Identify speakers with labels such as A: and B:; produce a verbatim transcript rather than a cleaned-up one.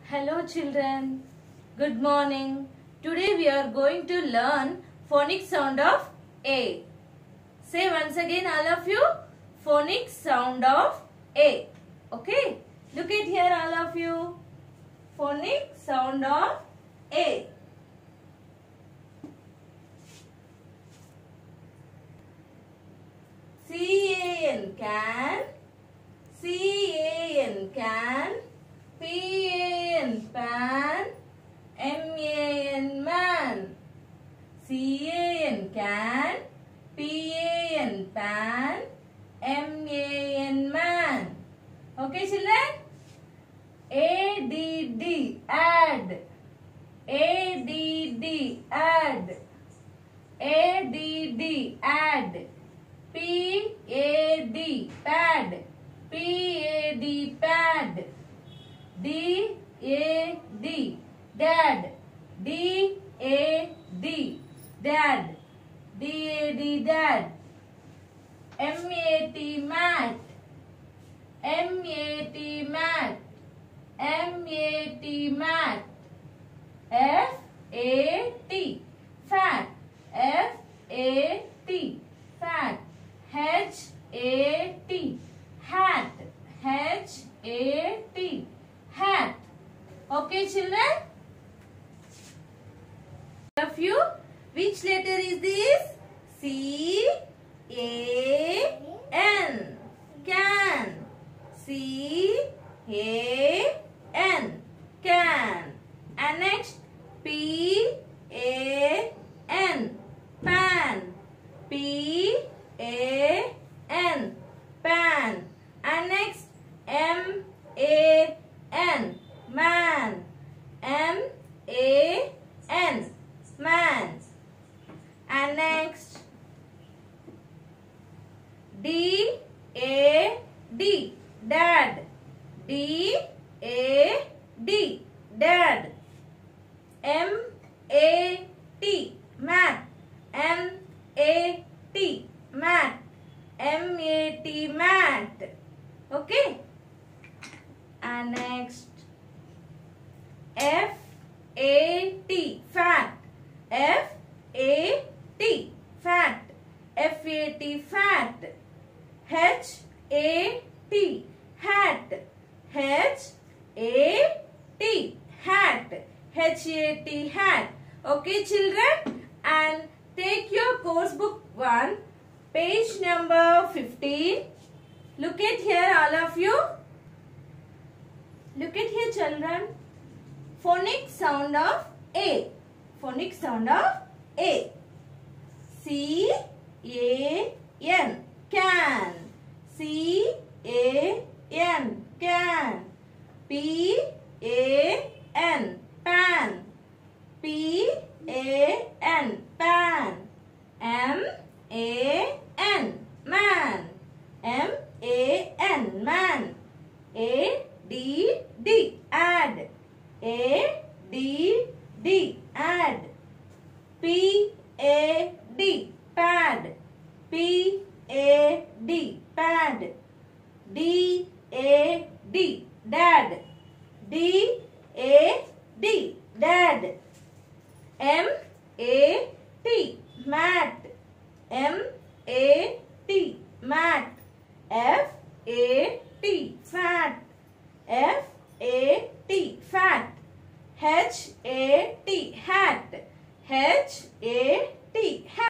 A: Hello children, good morning. Today we are going to learn phonic sound of A. Say once again all of you, phonic sound of A. Okay, look at here all of you, phonic sound of A. C A N can, C A N can, P A N pan, M A N man. C A N can, P A N pan, M A N man. Okay children? A D D add, A D D add, A D D add, P A D pad, P A D pad, D A D dad, D A D dad, D A D dad, M A T mat, M A T mat, M A T mat, F A T fat, F A T fat, H A T hat, H A T hat. Okay children? Of you, which letter is this? C A N, can. C A N, can. And next P A N, pan, P A N, pan. And next M A N, man, M A N, man. And next D A D, dad, D A D, dad. M A T, mat, M A T, mat, M A T, mat. Okay. And next F A T, fat, F A T, fat, F A T, fat. H A T, hat, H A T, hat, H A T, hat. Okay children, and take your course book one, page number fifteen. Look at here all of you. Look at here children. Phonic sound of A. Phonic sound of A. C A N, can. C A N, can. P A N, pan. P A N, pan. M A N, man. M A N, man. A D D, add, A D D, add. P A D, pad, P A D, pad. D A D, dad, D A D, dad. M A T, mat, M A T, mat. F A T, fat, F A T, fat. H A T, hat, H A T, hat.